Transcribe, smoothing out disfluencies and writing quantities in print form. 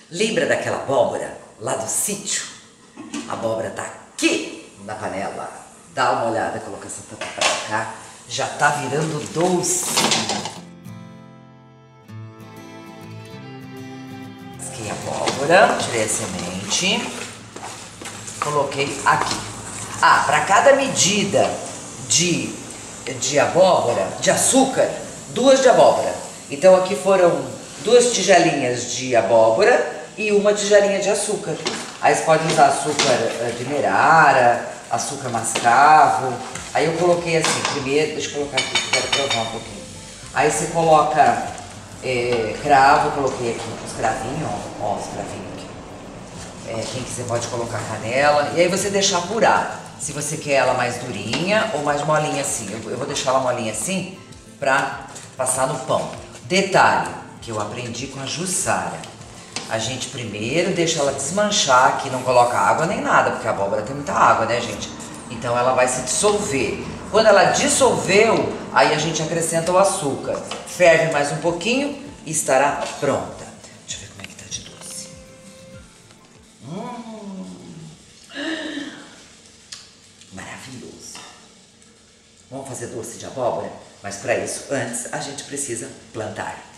Lembra daquela abóbora lá do sítio? A abóbora tá aqui na panela. Dá uma olhada, coloca essa tampa pra cá. Já tá virando doce. Risquei a abóbora, tirei a semente. Coloquei aqui. Ah, para cada medida de abóbora, de açúcar, 2 de abóbora. Então aqui foram 2 tigelinhas de abóbora e 1 tigelinha de açúcar. Aí você pode usar açúcar demerara, açúcar mascavo. Aí eu coloquei assim, primeiro, deixa eu colocar aqui, que eu quero provar um pouquinho. Aí você coloca cravo, eu coloquei aqui os cravinhos, ó os cravinhos aqui. Quem quiser pode colocar canela. E aí você deixa apurar, se você quer ela mais durinha ou mais molinha assim. Eu vou deixar ela molinha assim pra passar no pão. Detalhe que eu aprendi com a Jussara. A gente primeiro deixa ela desmanchar, aqui não coloca água nem nada, porque a abóbora tem muita água, né, gente? Então ela vai se dissolver. Quando ela dissolveu, aí a gente acrescenta o açúcar. Ferve mais um pouquinho e estará pronta. Deixa eu ver como é que tá de doce. Maravilhoso. Vamos fazer doce de abóbora? Mas para isso, antes a gente precisa plantar.